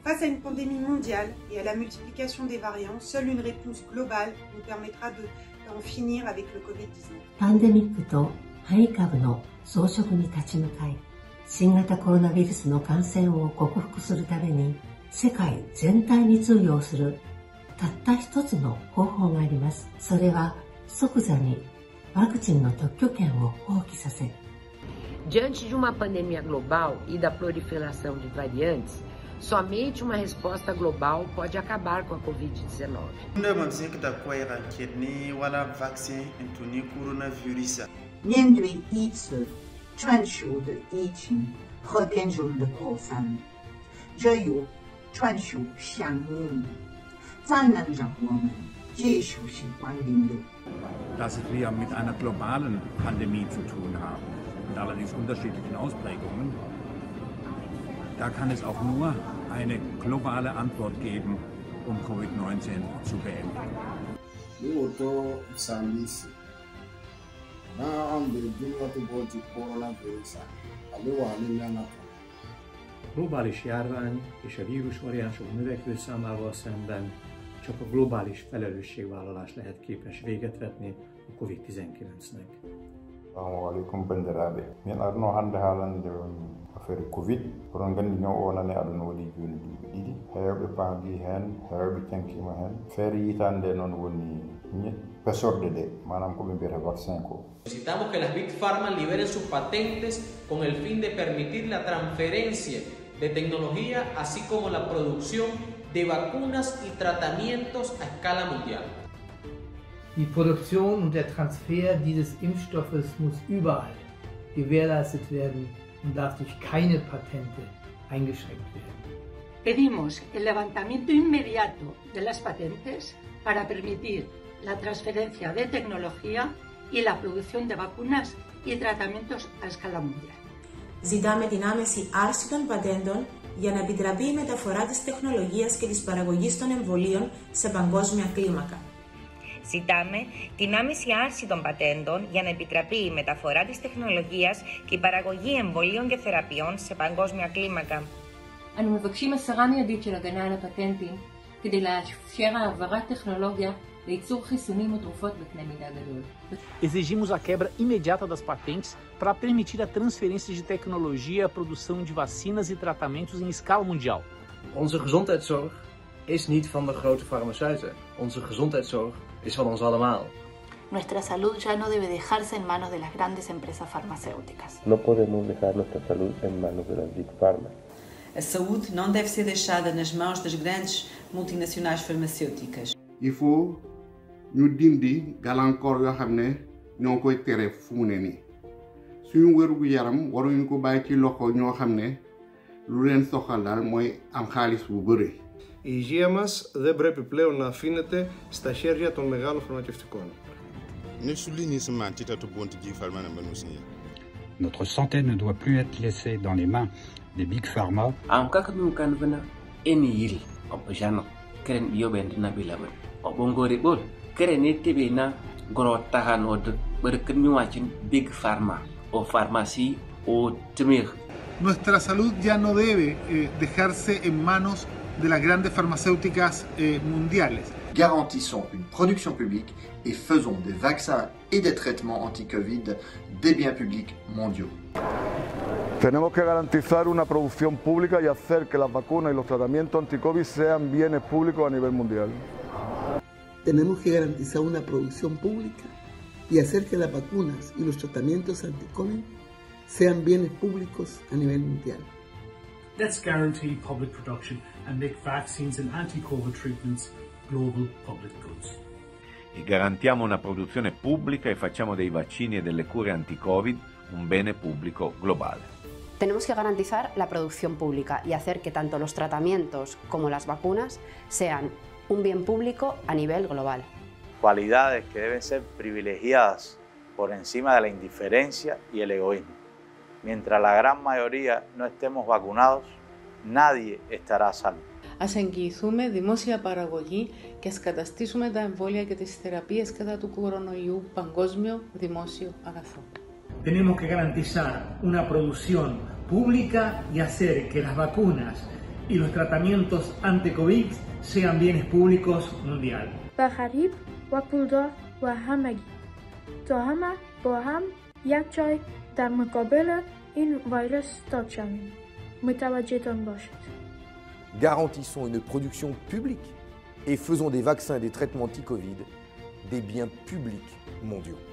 Face à une pandémie mondiale et à la multiplication des variants, seule une réponse globale nous permettra d'en finir avec le Covid-19. パンデミックと変異株の増殖に立ち向かい、新型コロナウイルスの感染を克服するために、世界全体に通用するたった一つの方法があります。それは即座にワクチンの特許権を放棄させ。 Diante de uma pandemia global e da proliferação de variantes, somente uma resposta global pode acabar com a Covid-19. Dass wir mit einer globalen Pandemie zu tun haben und allerdings unterschiedlichen Ausprägungen, da kann es auch nur eine globale Antwort geben, um Covid-19 zu beenden. Globális járvány és a vírusvariánsok növekvő számával szemben csak a globális felelősségvállalás lehet képes véget vetni a COVID-19-nek. Assalamualaikum bandiraɓe. Min arno hande haalande affaire Covid. Oɗon gandi ñaw o nane aɗa waɗi joni duuɓi ɗiɗi. Hewɓe paami hen, hewɓe cankima hen. Feere yitande noon woni pesorde ɗe, manam ko ɓe mbiyata vaccin ko. Necesitamos que las Big Pharma liberen sus patentes con el fin de permitir la transferencia de tecnología, así como la producción de vacunas y tratamientos a escala mundial. Die Produktion und der Transfer dieses Impfstoffes muss überall gewährleistet werden und darf durch keine Patente eingeschränkt werden. Pedimos el levantamiento inmediato de las patentes para permitir la transferencia de tecnología y la producción de vacunas y tratamientos a escala mundial. Ζητάμε την άμεση άρση των πατέντων για να επιτραπεί η μεταφορά της τεχνολογίας και της παραγωγής των εμβολίων σε παγκόσμια κλίμακα. Ζητάμε την άμεση άρση των πατέντων για να επιτραπεί η μεταφορά της τεχνολογίας και η παραγωγή εμβολίων και θεραπείων σε παγκόσμια κλίμακα. אנו מבקשים הסרה מיידית של הגנה על הפטנטים כדי לאפשר העברת טכנולוגיה לייצור חיסונים ותרופות בקנה מידה גדול. Exigimos a quebra imediata das patentes para permitir a transferência de tecnologia e a produção de vacinas e tratamentos em escala mundial. Onze gezondheidszorg is niet van de grote farmaceuten. Onze gezondheidszorg is van ons allemaal. Nuestra salud ya no debe dejarse en manos de las grandes empresas farmacéuticas. No podemos dejar nuestra salud en manos de las Big Pharma. A saúde não deve ser deixada nas mãos das grandes multinacionais farmacêuticas. Il faut ñu dindi gàllankoor yoo xam ne ñoo koy tere fu mu ne nii suñu wérugu yaram waruñu ko bàyyi ci loxo ñoo xam ne lu leen soxal daal mooy am xaalis bu bëri. Η υγεία μας δεν πρέπει πλέον να αφήνεται στα χέρια των μεγάλων φαρμακευτικών. Notre santé ne doit plus être laissée dans les mains des Big Pharma. Big Pharma o farmacie o temir. Nuestra salud ya no debe dejarse en manos de las grandes farmacéuticas mundiales. Garantissons une production publique et faisons des vaccins et des traitements anti-Covid des biens publics mondiaux. Tenemos que garantizar una producción pública y hacer que las vacunas y los tratamientos anti-Covid sean bienes públicos a nivel mundial. Tenemos que garantizar una producción pública y hacer que las vacunas y los tratamientos anti-Covid sean bienes públicos a nivel mundial. Let's guarantee public production and make vaccines and anti-Covid treatments global public goods. E garantiamo una produzione pubblica e facciamo dei vaccini e delle cure anti-Covid un bene pubblico globale. Tenemos que garantizar la producción pública y hacer que tanto los tratamientos como las vacunas sean un bien público a nivel global. Cualidades que deben ser privilegiadas por encima de la indiferencia y el egoísmo. Mientras la gran mayoría no estemos vacunados, nadie estará a salvo. Ας εγγυηθούμε δημόσια παραγωγή και ας καταστήσουμε τα εμβόλια και τις θεραπείες κατά του κορονοϊού παγκόσμιο δημόσιο αγαθό. Tenemos que garantizar una producción pública y hacer que las vacunas y los tratamientos anti-COVID sean bienes públicos mundial. بغریب و پولدار و همگی تا همه با هم یک جای در مقابل این ویروس ایستاد شویم. متوجهتان باشید. Garantissons une production publique et faisons des vaccins et des traitements anti-Covid des biens publics mondiaux.